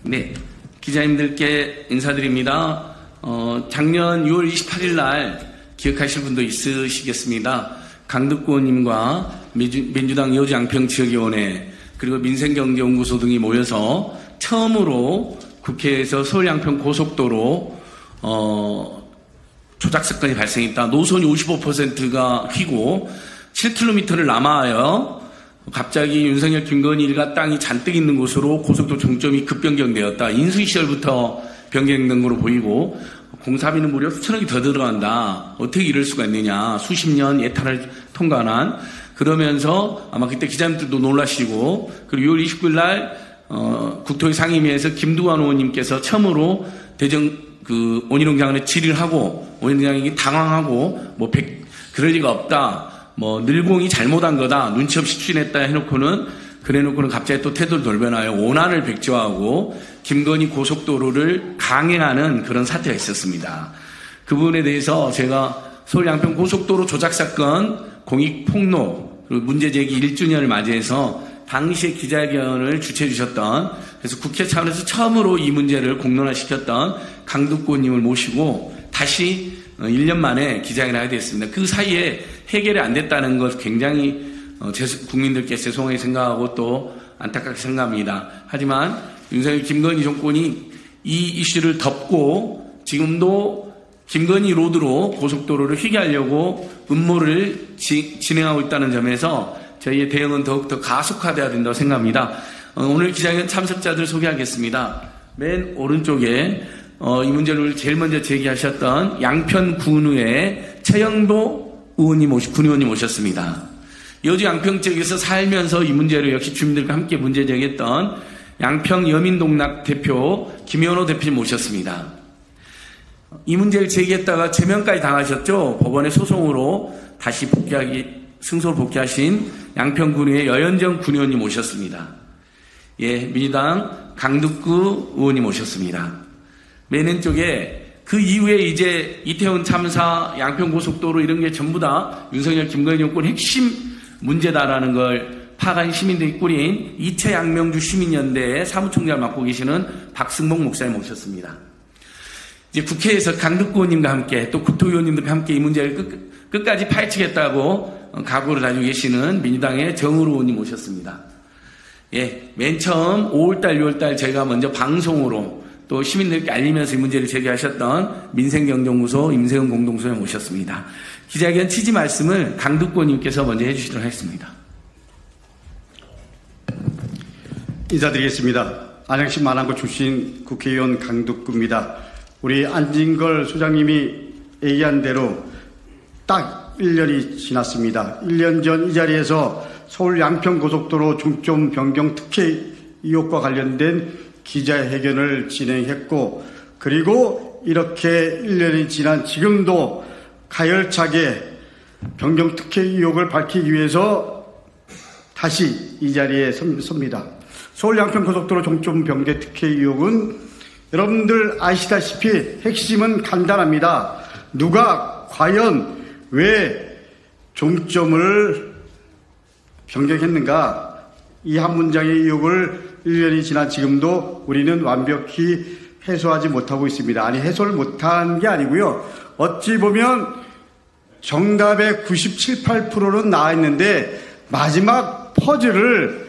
네, 기자님들께 인사드립니다. 작년 6월 28일 날 기억하실 분도 있으시겠습니다. 강덕구 의원님과 민주당 여주양평지역위원회 그리고 민생경제연구소 등이 모여서 처음으로 국회에서 서울양평 고속도로 조작 사건이 발생했다. 노선이 55%가 휘고 7km를 남아요. 갑자기 윤석열, 김건희가 땅이 잔뜩 있는 곳으로 고속도로 종점이 급변경되었다. 인수위 시절부터 변경된 것으로 보이고 공사비는 무려 수천억이 더 들어간다. 어떻게 이럴 수가 있느냐. 수십 년 예탈을 통과한 그러면서 아마 그때 기자님들도 놀라시고 그리고 6월 29일 날 국토위 상임위에서 김두관 의원님께서 처음으로 대전 원희룡 장관의 질의를 하고 원희룡 장관이 당황하고 그럴 리가 없다. 늘공이 잘못한 거다. 눈치 없이 추진했다 그래놓고는 갑자기 또 태도를 돌변하여 원안을 백지화하고 김건희 고속도로를 강행하는 그런 사태가 있었습니다. 그 부분에 대해서 제가 서울 양평 고속도로 조작 사건 공익 폭로 그리고 문제 제기 1주년을 맞이해서 당시에 기자회견을 주최해 주셨던 그래서 국회 차원에서 처음으로 이 문제를 공론화시켰던 강덕구 의원님을 모시고 다시 1년 만에 기자회견을 하게 됐습니다. 그 사이에 해결이 안 됐다는 것 굉장히 국민들께 죄송하게 생각하고 또 안타깝게 생각합니다. 하지만 윤석열 김건희 정권이 이 이슈를 덮고 지금도 김건희 로드로 고속도로를 휘게하려고 음모를 진행하고 있다는 점에서 저희의 대응은 더욱더 가속화되어야 된다고 생각합니다. 오늘 기자회견 참석자들 소개하겠습니다. 맨 오른쪽에 이 문제를 제일 먼저 제기하셨던 양평군의회 최영도 군의원님 오셨습니다. 여주 양평 지역에서 살면서 이 문제를 역시 주민들과 함께 문제 제기했던 양평 여민동락 대표 김현호 대표님 모셨습니다. 이 문제를 제기했다가 제명까지 당하셨죠. 법원의 소송으로 다시 승소를 복귀하신 양평군의회 여현정 군의원님 오셨습니다. 민주당 강덕구 의원님 오셨습니다. 맨 왼쪽에 그 이후에 이제 이태원 참사, 양평고속도로 이런 게 전부 다 윤석열, 김건희 정권 핵심 문제다라는 걸 파악한 시민들이 꾸린 이채양명주 시민연대의 사무총장을 맡고 계시는 박승복 목사님 모셨습니다. 이제 국회에서 강덕구 의원님과 함께 또 국토위원님들과 함께 이 문제를 끝까지 파헤치겠다고 각오를 가지고 계시는 민주당의 정의로 의원님 모셨습니다. 맨 처음 5월달, 6월달 저희가 먼저 방송으로 또 시민들께 알리면서 이 문제를 제기하셨던 민생경제연구소 임세훈 공동소장 모셨습니다. 기자회견 취지 말씀을 강덕구 의원님께서 먼저 해주시도록 하겠습니다. 인사드리겠습니다. 안양시 만안구 출신 국회의원 강덕구입니다. 우리 안진걸 소장님이 얘기한 대로 딱 1년이 지났습니다. 1년 전 이 자리에서 서울 양평고속도로 중점 변경 특혜 의혹과 관련된 기자회견을 진행했고 그리고 이렇게 1년이 지난 지금도 가열차게 변경 특혜 의혹을 밝히기 위해서 다시 이 자리에 섭니다. 서울 양평고속도로 종점 변경 특혜 의혹은 여러분들 아시다시피 핵심은 간단합니다. 누가 과연 왜 종점을 변경했는가? 이 한 문장의 의혹을 1년이 지난 지금도 우리는 완벽히 해소하지 못하고 있습니다. 아니, 해소를 못한 게 아니고요. 어찌 보면 정답의 97, 8%는 나와 있는데 마지막 퍼즐을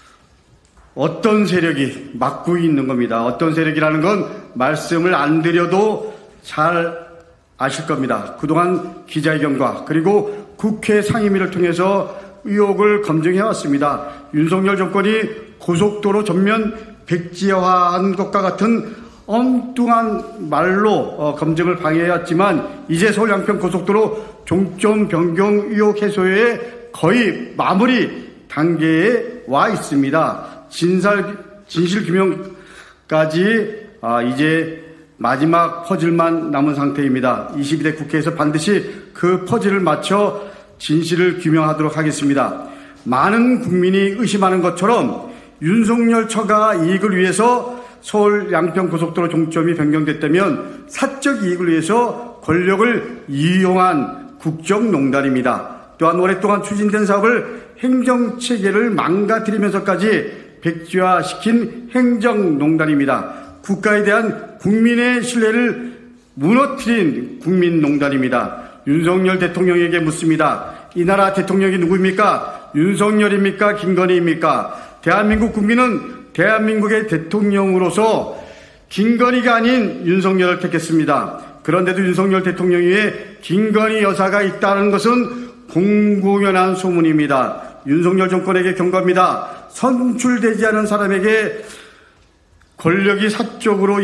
어떤 세력이 막고 있는 겁니다. 어떤 세력이라는 건 말씀을 안 드려도 잘 아실 겁니다. 그동안 기자회견과 그리고 국회 상임위를 통해서 의혹을 검증해왔습니다. 윤석열 정권이 고속도로 전면 백지화한 것과 같은 엉뚱한 말로 검증을 방해해왔지만 이제 서울 양평 고속도로 종점 변경 의혹 해소에 거의 마무리 단계에 와 있습니다. 진실 규명까지 이제 마지막 퍼즐만 남은 상태입니다. 22대 국회에서 반드시 그 퍼즐을 맞춰 진실을 규명하도록 하겠습니다. 많은 국민이 의심하는 것처럼 윤석열 처가 이익을 위해서 서울 양평 고속도로 종점이 변경됐다면 사적 이익을 위해서 권력을 이용한 국정농단입니다. 또한 오랫동안 추진된 사업을 행정체계를 망가뜨리면서까지 백지화시킨 행정농단입니다. 국가에 대한 국민의 신뢰를 무너뜨린 국민농단입니다. 윤석열 대통령에게 묻습니다. 이 나라 대통령이 누구입니까? 윤석열입니까? 김건희입니까? 대한민국 국민은 대한민국의 대통령으로서 김건희가 아닌 윤석열을 택했습니다. 그런데도 윤석열 대통령 위에 김건희 여사가 있다는 것은 공공연한 소문입니다. 윤석열 정권에게 경고합니다. 선출되지 않은 사람에게 권력이 사적으로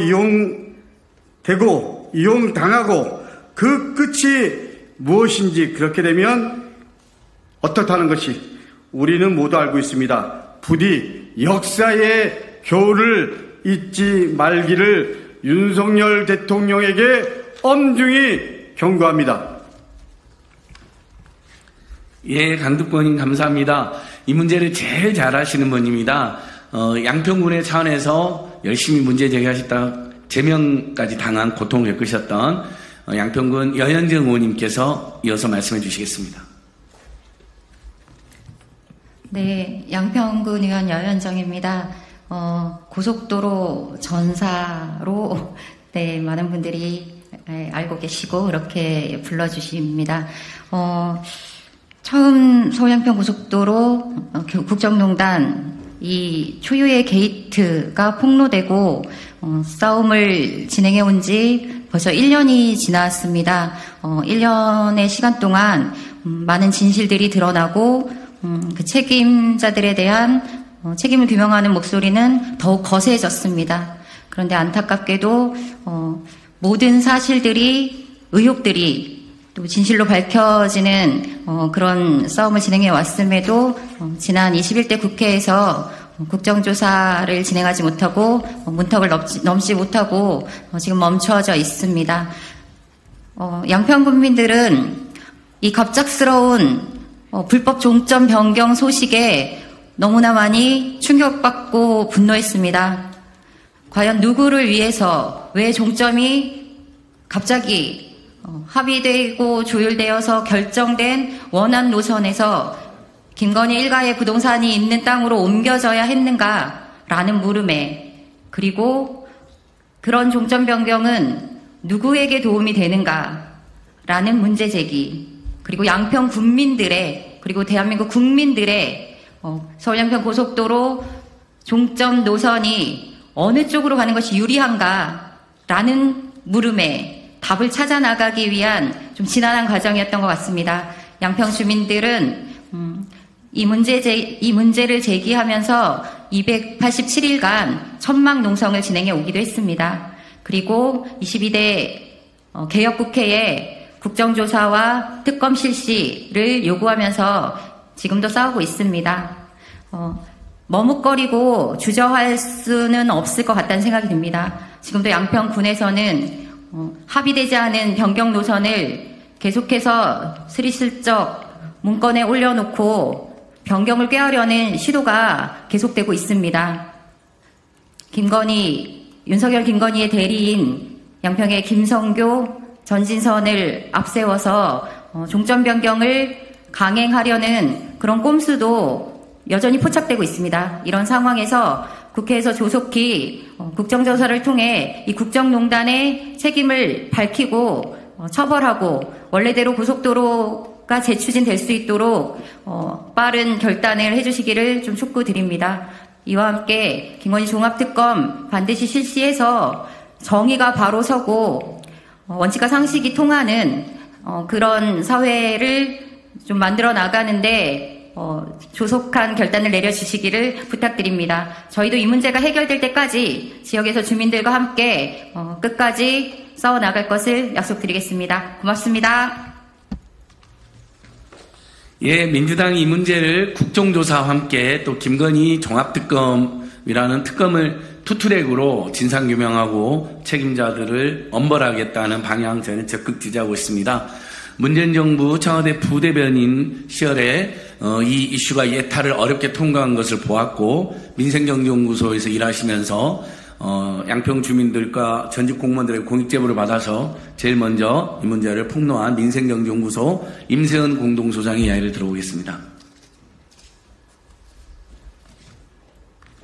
이용되고 이용당하고 그 끝이 무엇인지 그렇게 되면 어떻다는 것이 우리는 모두 알고 있습니다. 부디 역사의 교훈을 잊지 말기를 윤석열 대통령에게 엄중히 경고합니다. 예, 강득권님 감사합니다. 이 문제를 제일 잘 아시는 분입니다. 양평군의 차원에서 열심히 문제 제기하셨다 제명까지 당한 고통을 겪으셨던 양평군 여현정 의원님께서 이어서 말씀해 주시겠습니다. 네, 양평군 의원 여현정입니다. 고속도로 전사로 네, 많은 분들이 알고 계시고 그렇게 불러주십니다. 처음 서울양평 고속도로 국정농단 이 초유의 게이트가 폭로되고 싸움을 진행해 온 지 벌써 1년이 지났습니다. 1년의 시간 동안 많은 진실들이 드러나고 그 책임자들에 대한 책임을 규명하는 목소리는 더욱 거세졌습니다. 그런데 안타깝게도 모든 사실들이 의혹들이 또 진실로 밝혀지는 그런 싸움을 진행해 왔음에도 지난 21대 국회에서 국정조사를 진행하지 못하고 문턱을 넘지 못하고 지금 멈춰져 있습니다. 양평 국민들은 이 갑작스러운 불법 종점 변경 소식에 너무나 많이 충격받고 분노했습니다. 과연 누구를 위해서 왜 종점이 갑자기 합의되고 조율되어서 결정된 원안 노선에서 김건희 일가의 부동산이 있는 땅으로 옮겨져야 했는가라는 물음에, 그리고 그런 종점 변경은 누구에게 도움이 되는가라는 문제 제기, 그리고 양평 군민들의, 그리고 대한민국 국민들의 서울 양평 고속도로 종점 노선이 어느 쪽으로 가는 것이 유리한가라는 물음에 답을 찾아 나가기 위한 좀 지난한 과정이었던 것 같습니다. 양평 주민들은 이 문제를 제기하면서 287일간 천막 농성을 진행해 오기도 했습니다. 그리고 22대 개혁국회에 국정조사와 특검 실시를 요구하면서 지금도 싸우고 있습니다. 머뭇거리고 주저할 수는 없을 것 같다는 생각이 듭니다. 지금도 양평군에서는 합의되지 않은 변경 노선을 계속해서 스리슬쩍 문건에 올려놓고 변경을 꾀하려는 시도가 계속되고 있습니다. 윤석열 김건희의 대리인 양평의 김성교 전진선을 앞세워서 종점 변경을 강행하려는 그런 꼼수도 여전히 포착되고 있습니다. 이런 상황에서 국회에서 조속히 국정조사를 통해 이 국정농단의 책임을 밝히고 처벌하고 원래대로 고속도로가 재추진될 수 있도록 빠른 결단을 해주시기를 좀 촉구드립니다. 이와 함께 김건희 종합특검 반드시 실시해서 정의가 바로 서고 원칙과 상식이 통하는 그런 사회를 좀 만들어 나가는데 조속한 결단을 내려주시기를 부탁드립니다. 저희도 이 문제가 해결될 때까지 지역에서 주민들과 함께 끝까지 싸워나갈 것을 약속드리겠습니다. 고맙습니다. 예, 민주당이 이 문제를 국정조사와 함께 또 김건희 종합특검이라는 특검을 투트랙으로 진상규명하고 책임자들을 엄벌하겠다는 방향 저는 적극 지지하고 있습니다. 문재인 정부 청와대 부대변인 시절에 이 이슈가 예탈을 어렵게 통과한 것을 보았고 민생경제연구소에서 일하시면서 양평 주민들과 전직 공무원들의 공익제보를 받아서 제일 먼저 이 문제를 폭로한 민생경제연구소 임세은 공동소장의 이야기를 들어보겠습니다.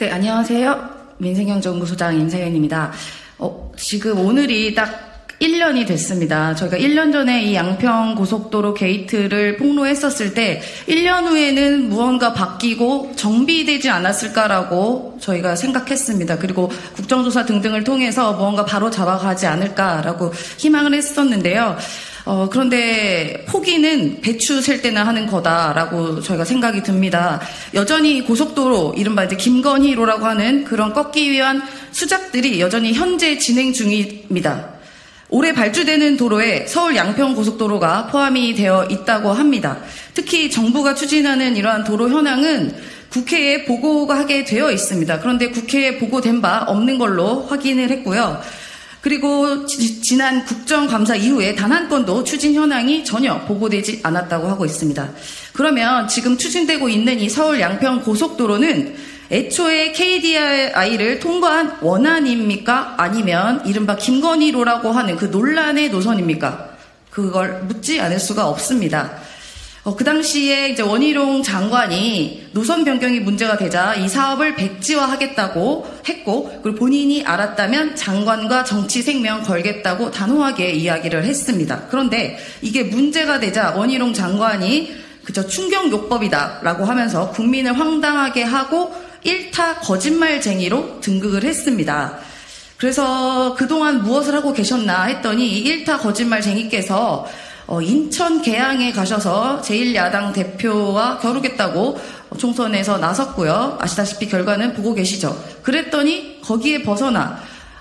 네, 안녕하세요. 민생경제연구소장 임세윤입니다. 지금 오늘이 딱 1년이 됐습니다. 저희가 1년 전에 이 양평 고속도로 게이트를 폭로했었을 때 1년 후에는 무언가 바뀌고 정비되지 않았을까라고 저희가 생각했습니다. 그리고 국정조사 등등을 통해서 무언가 바로 잡아가지 않을까라고 희망을 했었는데요. 그런데 포기는 배추 셀 때나 하는 거다라고 저희가 생각이 듭니다. 여전히 고속도로, 이른바 이제 김건희로라고 하는 그런 꺾기 위한 수작들이 여전히 현재 진행 중입니다. 올해 발주되는 도로에 서울 양평 고속도로가 포함이 되어 있다고 합니다. 특히 정부가 추진하는 이러한 도로 현황은 국회에 보고하게 되어 있습니다. 그런데 국회에 보고된 바 없는 걸로 확인을 했고요. 그리고 지난 국정감사 이후에 단 한 건도 추진 현황이 전혀 보고되지 않았다고 하고 있습니다. 그러면 지금 추진되고 있는 이 서울 양평 고속도로는 애초에 KDI를 통과한 원안입니까? 아니면 이른바 김건희로라고 하는 그 논란의 노선입니까? 그걸 묻지 않을 수가 없습니다. 그 당시에 이제 원희룡 장관이 노선 변경이 문제가 되자 이 사업을 백지화하겠다고 했고, 그리고 본인이 알았다면 장관과 정치 생명 걸겠다고 단호하게 이야기를 했습니다. 그런데 이게 문제가 되자 원희룡 장관이 그저 충격요법이다라고 하면서 국민을 황당하게 하고 1타 거짓말쟁이로 등극을 했습니다. 그래서 그동안 무엇을 하고 계셨나 했더니 이 1타 거짓말쟁이께서 인천 계양에 가셔서 제1야당 대표와 겨루겠다고 총선에서 나섰고요. 아시다시피 결과는 보고 계시죠. 그랬더니 거기에 벗어나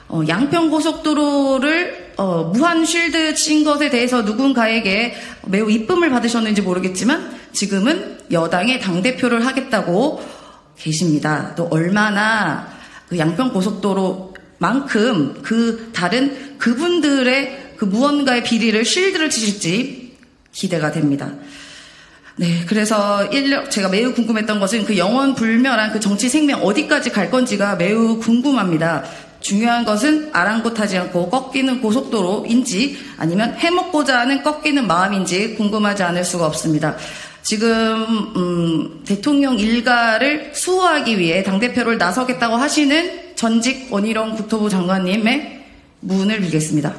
양평고속도로를 무한 쉴드 친 것에 대해서 누군가에게 매우 이쁨을 받으셨는지 모르겠지만 지금은 여당의 당대표를 하겠다고 계십니다. 또 얼마나 그 양평고속도로만큼 그 다른 그분들의 그 무언가의 비리를 실드를 치실지 기대가 됩니다. 네, 그래서 제가 매우 궁금했던 것은 그 영원불멸한 그 정치 생명 어디까지 갈 건지가 매우 궁금합니다. 중요한 것은 아랑곳하지 않고 꺾이는 고속도로인지 아니면 해먹고자 하는 꺾이는 마음인지 궁금하지 않을 수가 없습니다. 지금 대통령 일가를 수호하기 위해 당대표를 나서겠다고 하시는 전직 원희룡 국토부 장관님의 문을 빌겠습니다.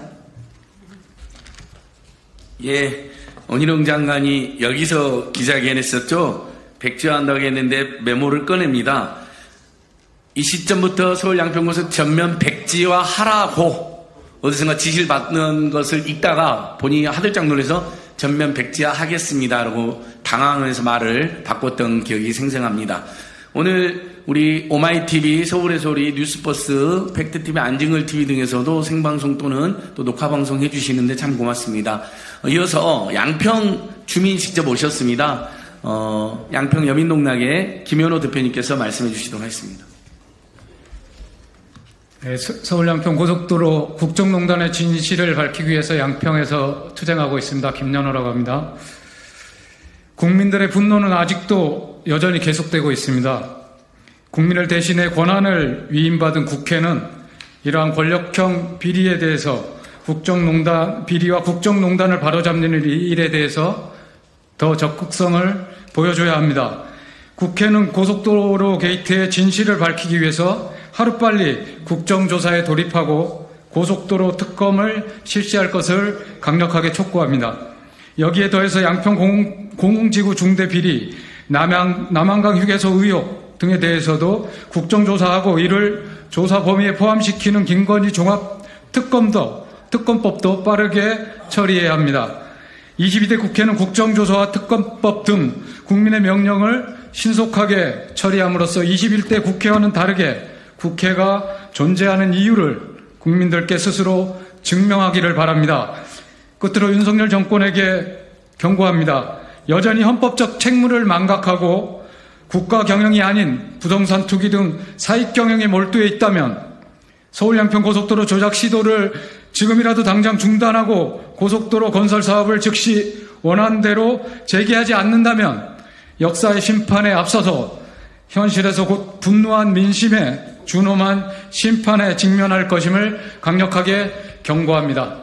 예, 원희룡 장관이 여기서 기자회견했었죠. 백지화한다고 했는데 메모를 꺼냅니다. 이 시점부터 서울 양평고속 전면 백지화하라고 어디선가 지시를 받는 것을 읽다가 본인이 하들짝 놀라서 전면 백지화 하겠습니다라고 당황해서 말을 바꿨던 기억이 생생합니다. 오늘 우리 오마이TV, 서울의 소리, 뉴스버스, 팩트TV, 안진걸TV 등에서도 생방송 또는 또 녹화방송 해주시는데 참 고맙습니다. 이어서 양평 주민 직접 오셨습니다. 양평 여민농락의 김현호 대표님께서 말씀해 주시도록 하겠습니다. 네, 서울 양평 고속도로 국정농단의 진실을 밝히기 위해서 양평에서 투쟁하고 있습니다. 김연호라고 합니다. 국민들의 분노는 아직도 여전히 계속되고 있습니다. 국민을 대신해 권한을 위임받은 국회는 이러한 권력형 비리에 대해서 비리와 국정농단을 바로잡는 일에 대해서 더 적극성을 보여줘야 합니다. 국회는 고속도로 게이트의 진실을 밝히기 위해서 하루빨리 국정조사에 돌입하고 고속도로 특검을 실시할 것을 강력하게 촉구합니다. 여기에 더해서 양평 공공지구 중대 비리, 남한강 휴게소 의혹 등에 대해서도 국정조사하고 이를 조사 범위에 포함시키는 김건희 종합특검법도 빠르게 처리해야 합니다. 22대 국회는 국정조사와 특검법 등 국민의 명령을 신속하게 처리함으로써 21대 국회와는 다르게 국회가 존재하는 이유를 국민들께 스스로 증명하기를 바랍니다. 끝으로 윤석열 정권에게 경고합니다. 여전히 헌법적 책무를 망각하고 국가 경영이 아닌 부동산 투기 등 사익 경영에 몰두해 있다면 서울 양평 고속도로 조작 시도를 지금이라도 당장 중단하고 고속도로 건설 사업을 즉시 원안대로 재개하지 않는다면 역사의 심판에 앞서서 현실에서 곧 분노한 민심에 준엄한 심판에 직면할 것임을 강력하게 경고합니다.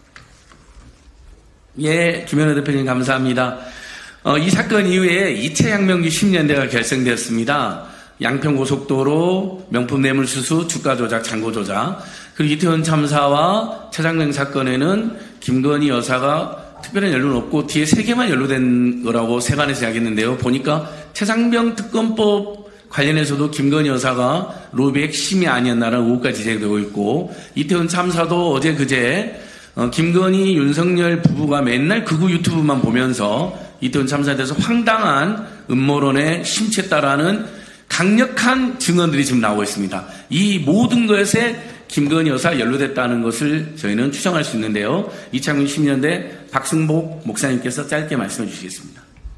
예, 김현호 대표님 감사합니다. 이 사건 이후에 2차 혁명기 10년대가 결성되었습니다. 양평고속도로 명품 뇌물수수, 주가 조작, 잔고 조작, 그리고 이태원 참사와 최장병 사건에는 김건희 여사가 특별한 연루는 없고 뒤에 3개만 연루된 거라고 세관에서 이야기했는데요. 보니까 최장병 특검법 관련해서도 김건희 여사가 로비의 핵심이 아니었나라는 의혹까지 제기되고 있고, 이태원 참사도 어제 그제 김건희 윤석열 부부가 맨날 극우 유튜브만 보면서 이태원 참사에 대해서 황당한 음모론에 심취했다라는 강력한 증언들이 지금 나오고 있습니다. 이 모든 것에 김건희 여사가 연루됐다는 것을 저희는 추정할 수 있는데요. 2010년대 박승복 목사님께서 짧게 말씀해 주시겠습니다.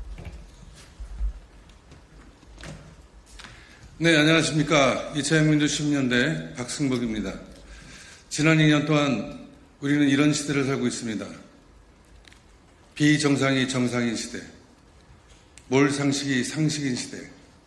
네, 안녕하십니까. 2000년도 10년대 박승복입니다. 지난 2년 동안 우리는 이런 시대를 살고 있습니다. 비정상이 정상인 시대, 몰상식이 상식인 시대,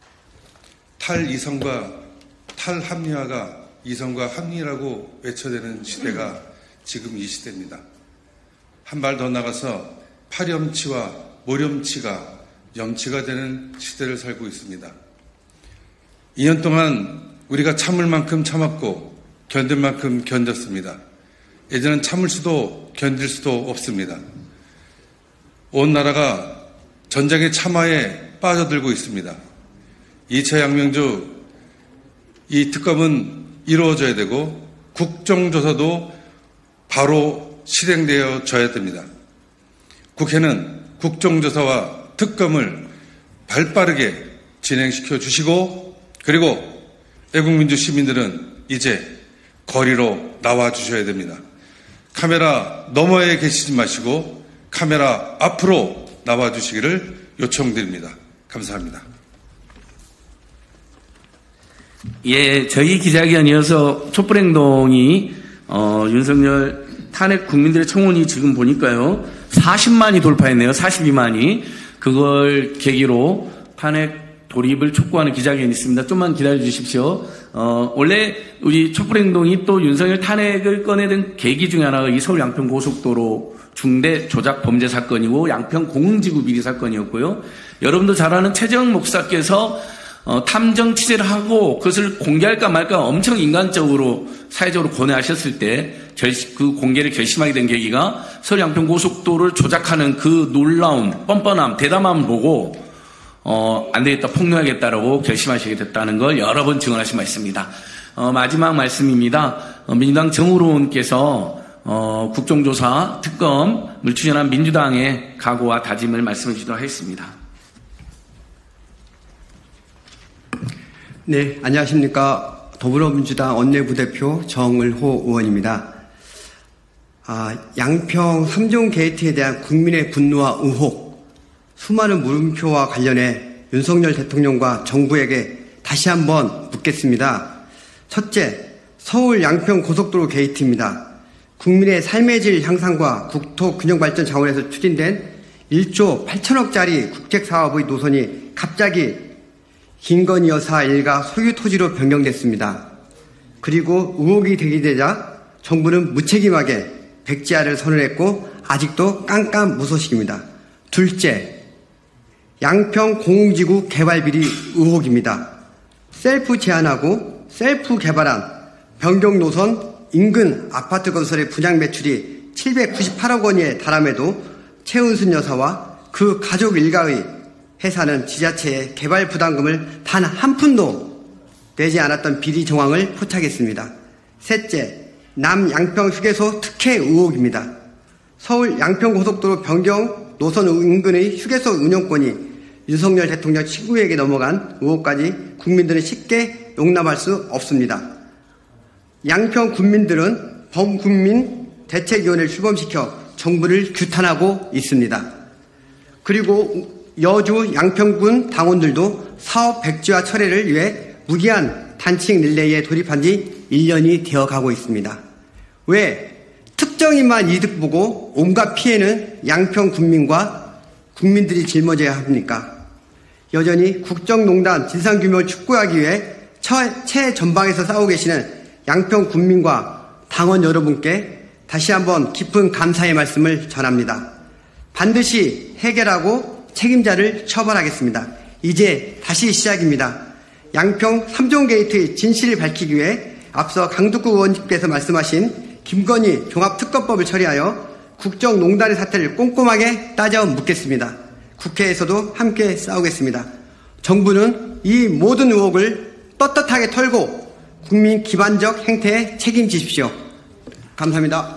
탈이성과 탈합리화가 이성과 합리라고 외쳐대는 시대가 지금 이 시대입니다. 한 발 더 나가서 파렴치와 모렴치가 염치가 되는 시대를 살고 있습니다. 2년 동안 우리가 참을 만큼 참았고 견딜 만큼 견뎠습니다. 이제는 참을 수도 견딜 수도 없습니다. 온 나라가 전쟁의 참화에 빠져들고 있습니다. 2차 양명주 이 특검은 이루어져야 되고 국정조사도 바로 실행되어져야 됩니다. 국회는 국정조사와 특검을 발빠르게 진행시켜 주시고, 그리고 애국민주 시민들은 이제 거리로 나와 주셔야 됩니다. 카메라 너머에 계시지 마시고 카메라 앞으로 나와 주시기를 요청드립니다. 감사합니다. 예, 저희 기자회견이어서 촛불행동이 윤석열 탄핵 국민들의 청원이 지금 보니까요 40만이 돌파했네요. 42만이. 그걸 계기로 탄핵 돌입을 촉구하는 기자회견이 있습니다. 좀만 기다려 주십시오. 원래 우리 촛불행동이 또 윤석열 탄핵을 꺼내든 계기 중에 하나가 이 서울 양평 고속도로 중대 조작 범죄 사건이고 양평 공흥지구 비리 사건이었고요. 여러분도 잘 아는 최재형 목사께서 탐정 취재를 하고 그것을 공개할까 말까 엄청 인간적으로 사회적으로 고뇌하셨을 때 그 공개를 결심하게 된 계기가 서울 양평 고속도로를 조작하는 그 놀라운 뻔뻔함, 대담함을 보고 안 되겠다, 폭로하겠다라고 결심하시게 됐다는 걸 여러 번 증언하신 바 있습니다. 마지막 말씀입니다. 민주당 정우로 의원께서 국정조사 특검을 추진한 민주당의 각오와 다짐을 말씀해 주시도록 하겠습니다. 네, 안녕하십니까. 더불어민주당 원내부대표 정을호 의원입니다. 양평 3종 게이트에 대한 국민의 분노와 의혹, 수많은 물음표와 관련해 윤석열 대통령과 정부에게 다시 한번 묻겠습니다. 첫째, 서울 양평 고속도로 게이트입니다. 국민의 삶의 질 향상과 국토 균형 발전 차원에서 추진된 1조 8천억짜리 국책사업의 노선이 갑자기 김건희 여사 일가 소유 토지로 변경됐습니다. 그리고 의혹이 제기되자 정부는 무책임하게 백지화를 선언했고 아직도 깜깜무소식입니다. 둘째, 양평 공흥지구 개발 비리 의혹입니다. 셀프 제한하고 셀프 개발한 변경 노선 인근 아파트 건설의 분양 매출이 798억 원에 달함에도 최은순 여사와 그 가족 일가의 회사는 지자체에 개발 부담금을 단 한 푼도 내지 않았던 비리 정황을 포착했습니다. 셋째, 남양평 휴게소 특혜 의혹입니다. 서울 양평고속도로 변경 노선 인근의 휴게소 운영권이 윤석열 대통령 친구에게 넘어간 의혹까지 국민들은 쉽게 용납할 수 없습니다. 양평 국민들은 범국민 대책위원회를 출범시켜 정부를 규탄하고 있습니다. 그리고 여주 양평군 당원들도 사업 백지화 철회를 위해 무기한 단층 릴레이에 돌입한 지 1년이 되어가고 있습니다. 왜 특정인만 이득 보고 온갖 피해는 양평 국민과 국민들이 짊어져야 합니까? 여전히 국정농단 진상규명을 촉구하기 위해 최전방에서 싸우고 계시는 양평 국민과 당원 여러분께 다시 한번 깊은 감사의 말씀을 전합니다. 반드시 해결하고 책임자를 처벌하겠습니다. 이제 다시 시작입니다. 양평 3종 게이트의 진실을 밝히기 위해 앞서 강두구 의원님께서 말씀하신 김건희 종합특검법을 처리하여 국정농단의 사태를 꼼꼼하게 따져 묻겠습니다. 국회에서도 함께 싸우겠습니다. 정부는 이 모든 의혹을 떳떳하게 털고 국민 기반적 행태에 책임지십시오. 감사합니다.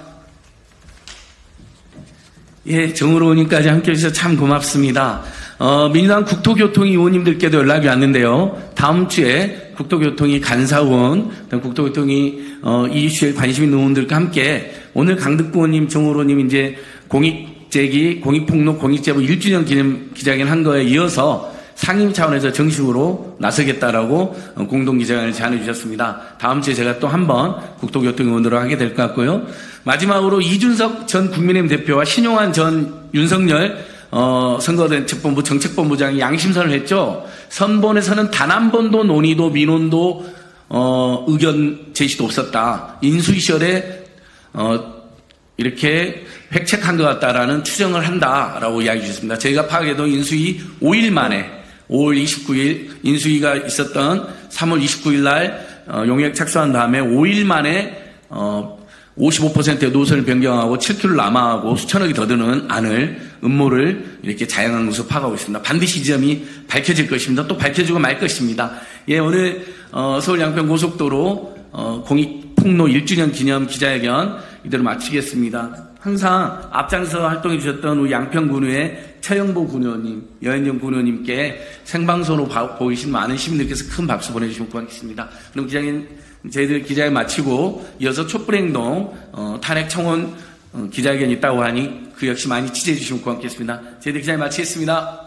예, 정으로 의원님까지 함께 해주셔서 참 고맙습니다. 민주당 국토교통위 의원님들께도 연락이 왔는데요. 다음 주에 국토교통위 간사의원, 국토교통위 이 이슈에 관심 있는 의원들과 함께 오늘 강득구 의원님, 정우로 의원님 이제 공익폭로 공익제보 1주년 기념 기자회견 한 거에 이어서 상임 차원에서 정식으로 나서겠다라고 공동기자회견을 제안해 주셨습니다. 다음 주에 제가 또 한 번 국토교통 의원으로 하게 될 것 같고요. 마지막으로 이준석 전 국민의힘 대표와 신용환 전 윤석열 선거대책본부 정책본부장이 양심선을 했죠. 선본에서는 단 한 번도 논의도 민원도 의견 제시도 없었다. 인수위 시절에 이렇게 획책한 것 같다라는 추정을 한다라고 이야기해 주셨습니다. 저희가 파악해도 인수위 5일 만에 5월 29일 인수위가 있었던 3월 29일 날 용역 착수한 다음에 5일 만에 55%의 노선을 변경하고 7km 남하하고 수천억이 더 드는 안을 음모를 이렇게 자행한 것으로 파악하고 있습니다. 반드시 이 점이 밝혀질 것입니다. 또 밝혀지고 말 것입니다. 예, 오늘 서울 양평 고속도로 공익폭로 1주년 기념 기자회견 이대로 마치겠습니다. 항상 앞장서 활동해 주셨던 우리 양평군의회 최영보 군의원님, 여현정 군의원님께 생방송으로 보이신 많은 시민들께서 큰 박수 보내주시면 고맙겠습니다. 그럼 기자회견 저희들 기자회견 마치고 이어서 촛불행동 탄핵 청원 기자회견이 있다고 하니 그 역시 많이 취재해 주시면 고맙겠습니다. 저희들 기자회견 마치겠습니다.